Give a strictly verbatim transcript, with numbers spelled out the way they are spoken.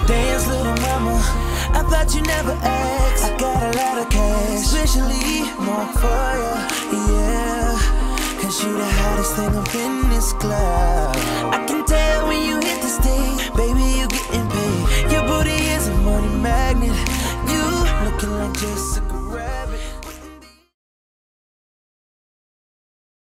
Dance, little mama, I thought you never asked. I got a lot of cash, especially more for ya, yeah. Cause you the hottest thing up in this club. I can tell